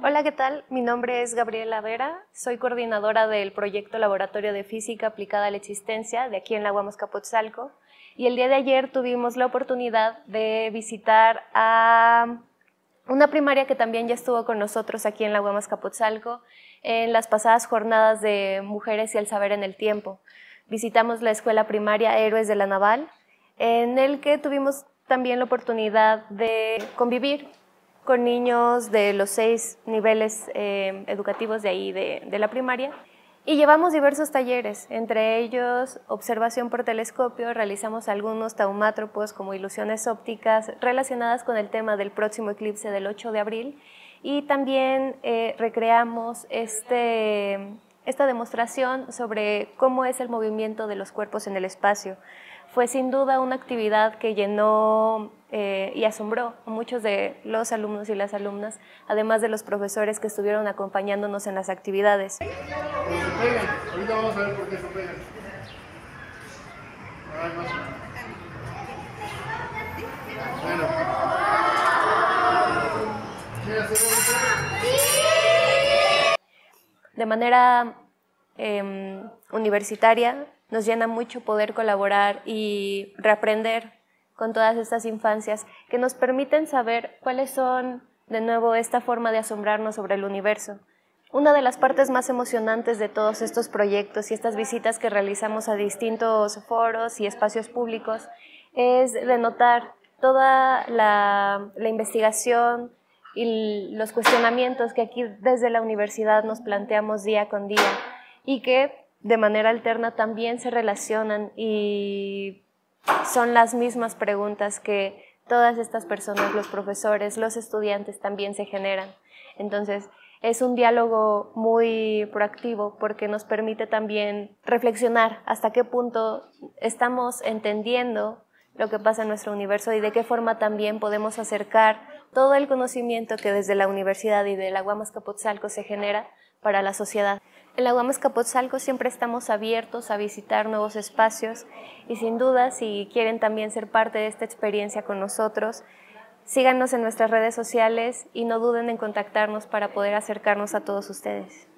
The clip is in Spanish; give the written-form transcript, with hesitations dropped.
Hola, ¿qué tal? Mi nombre es Gabriela Vera, soy coordinadora del proyecto Laboratorio de Física Aplicada a la Existencia de aquí en la UAM Azcapotzalco, y el día de ayer tuvimos la oportunidad de visitar a una primaria que también ya estuvo con nosotros aquí en la UAM Azcapotzalco en las pasadas jornadas de Mujeres y el Saber en el Tiempo. Visitamos la escuela primaria Héroes de la Naval, en el que tuvimos también la oportunidad de convivir con niños de los 6 niveles educativos de ahí, de la primaria, y llevamos diversos talleres, entre ellos observación por telescopio, realizamos algunos taumátropos como ilusiones ópticas relacionadas con el tema del próximo eclipse del 8 de abril, y también recreamos esta demostración sobre cómo es el movimiento de los cuerpos en el espacio. Fue sin duda una actividad que llenó y asombró a muchos de los alumnos y las alumnas, además de los profesores que estuvieron acompañándonos en las actividades. Se pegan. Ahorita vamos a ver por qué se pegan. Bueno. ¿Quieres hacer De manera universitaria nos llena mucho poder colaborar y reaprender con todas estas infancias que nos permiten saber cuáles son, de nuevo, esta forma de asombrarnos sobre el universo. Una de las partes más emocionantes de todos estos proyectos y estas visitas que realizamos a distintos foros y espacios públicos es de notar toda la investigación y los cuestionamientos que aquí desde la universidad nos planteamos día con día y que de manera alterna también se relacionan y son las mismas preguntas que todas estas personas, los profesores, los estudiantes también se generan. Entonces, es un diálogo muy proactivo porque nos permite también reflexionar hasta qué punto estamos entendiendo lo que pasa en nuestro universo y de qué forma también podemos acercar todo el conocimiento que desde la universidad y de la UAM Azcapotzalco se genera para la sociedad. En la UAM Azcapotzalco siempre estamos abiertos a visitar nuevos espacios y sin duda, si quieren también ser parte de esta experiencia con nosotros, síganos en nuestras redes sociales y no duden en contactarnos para poder acercarnos a todos ustedes.